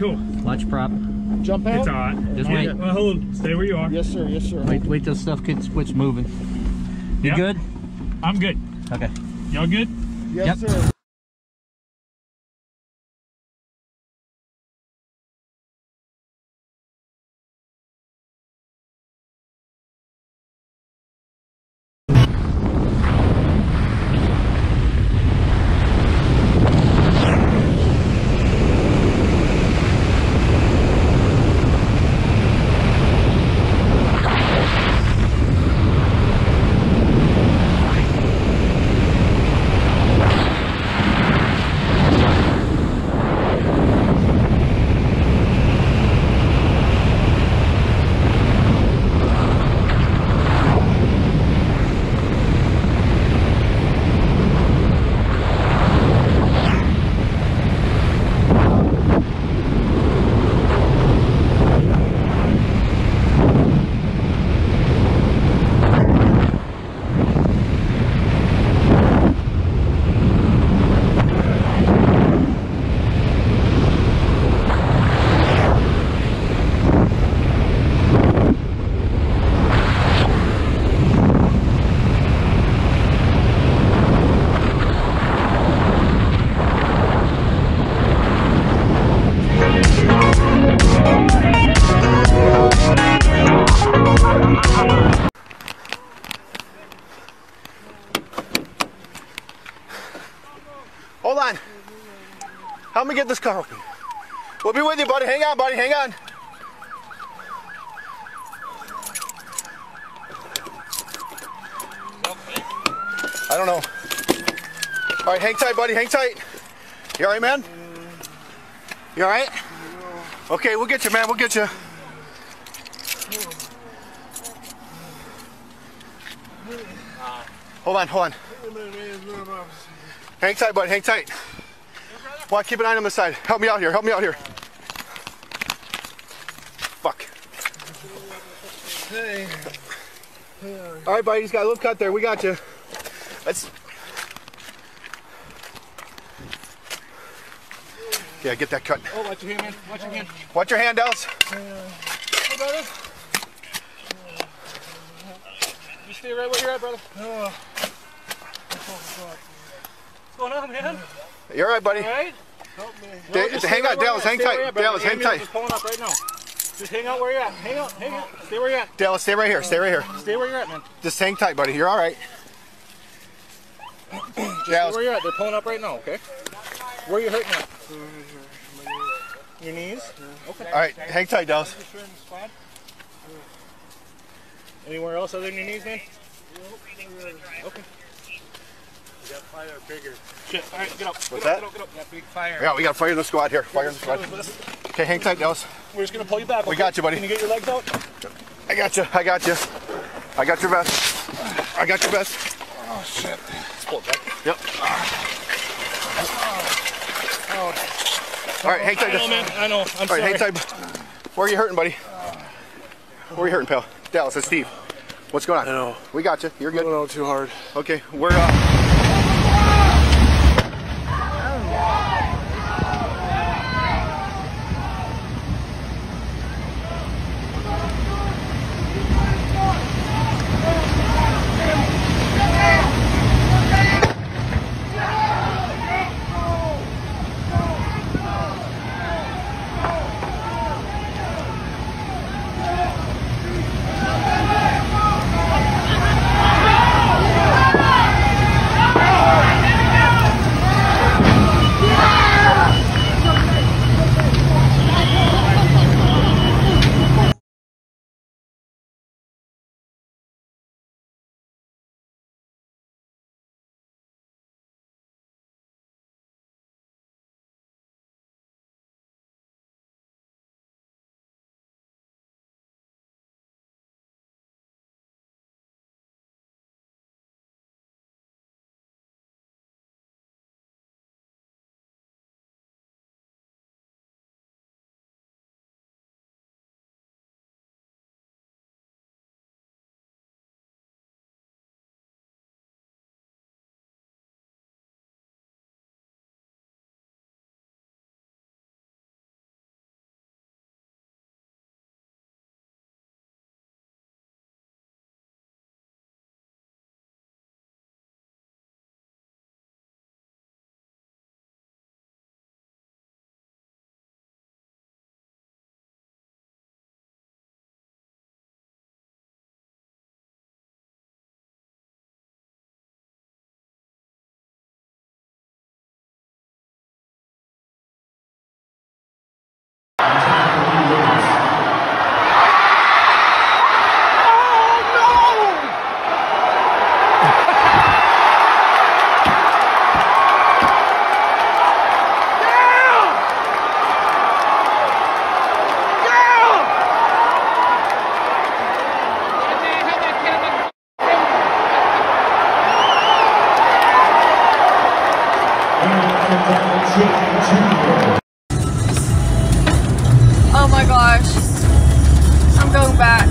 cool. Latch prop. Jump out? It's alright. Just wait. Well, hold on. Stay where you are. Yes, sir. Yes, sir. Wait till stuff quits moving. You Yep. good? I'm good. Okay. Y'all good? Yes, Yep. sir. Hold on. Help me get this car open. We'll be with you, buddy. Hang on, buddy. Hang on. I don't know. All right, hang tight, buddy. Hang tight. You all right, man? You all right? Okay, we'll get you, man. We'll get you. Hold on, hold on. Hang tight, buddy. Hang tight. Well, keep an eye on the side. Help me out here. Help me out here. Fuck. Hey. All right, buddy. He's got a little cut there. We got you. Let's. Yeah, get that cut. Oh, watch your hand, man. Watch your hand. Watch your hand, Dallas. Hey, brother. You stay right where you're at, brother. What's going on, man? You're all right, buddy. All right? Help me. Hang on, Dallas. Hang tight. Dallas, hang tight. Just pulling up right now. Just hang out where you're at. Hang out. Hang out. Stay where you're at. Dallas, stay right here. Stay right here. Stay where you're at, man. Just hang tight, buddy. You're all right. Just stay where you're at. They're pulling up right now, okay? Where are you hurting at? Your knees? Okay. All right, hang tight, Dallas. Anywhere else other than your knees, man? Okay. We got fire bigger. Shit. All right, get up. What's that? Get up, get up. Got big fire. Yeah, we got fire in the squad here. Fire in the squad. Okay, hang tight, Dallas. We're just gonna pull you back. Okay? We got you, buddy. Can you get your legs out? I got you. I got you. I got your vest. I got your vest. Oh shit. Let's pull it back. Yep. All right, hang tight. I know, man. I know. I'm sorry. All right, sorry. hang tight. Where are you hurting, buddy? Where are you hurting, pal? Dallas, it's Steve. What's going on? I know. We got you. You're good. I don't know too hard. Okay, we're I'm going back.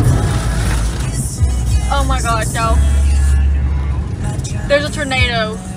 Oh my god, no. There's a tornado.